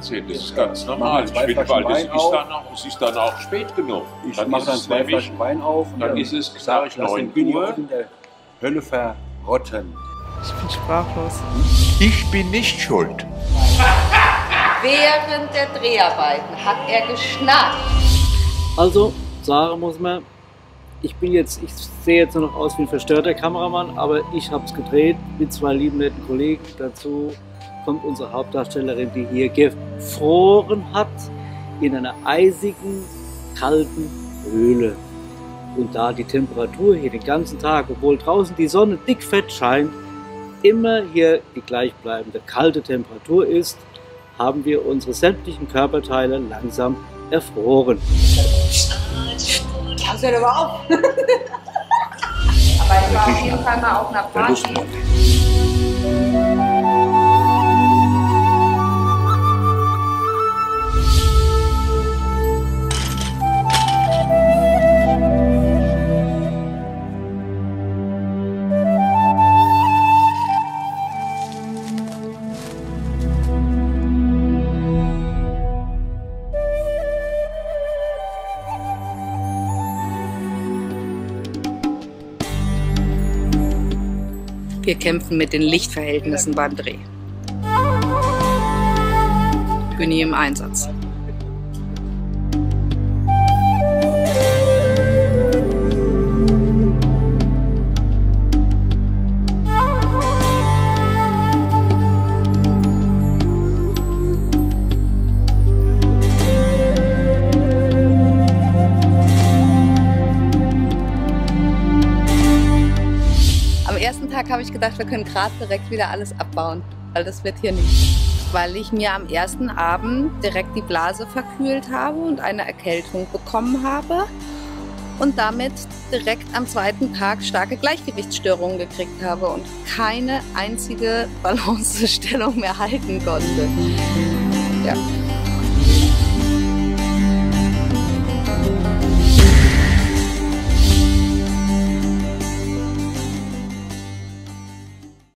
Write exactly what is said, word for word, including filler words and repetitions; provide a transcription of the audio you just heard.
achtzehn, das ist ganz normal. Ich finde, weil das ist dann, auch, es ist dann auch spät genug. Ich dann mache dann zwei nämlich, Flaschen Wein auf. Dann und ist es, sag sage ich, neun Uhr. In der Hölle verrotten. Ich bin sprachlos. Ich bin nicht schuld. Während der Dreharbeiten hat er geschnarcht. Also, sagen muss man, ich bin jetzt, ich sehe jetzt nur noch aus wie ein verstörter Kameramann, aber ich habe es gedreht mit zwei lieben netten Kollegen. Dazu kommt unsere Hauptdarstellerin, die hier gefroren hat in einer eisigen, kalten Höhle. Und da die Temperatur hier den ganzen Tag, obwohl draußen die Sonne dickfett scheint, immer hier die gleichbleibende kalte Temperatur ist, haben wir unsere sämtlichen Körperteile langsam erfroren. Das hört aber auf. Aber ich war auf jeden Fall mal auf einer Party. Wir kämpfen mit den Lichtverhältnissen beim Dreh. Günni im Einsatz. Am ersten Tag habe ich gedacht, wir können gerade direkt wieder alles abbauen, weil das wird hier nicht. Weil ich mir am ersten Abend direkt die Blase verkühlt habe und eine Erkältung bekommen habe und damit direkt am zweiten Tag starke Gleichgewichtsstörungen gekriegt habe und keine einzige Balancestellung mehr halten konnte. Ja.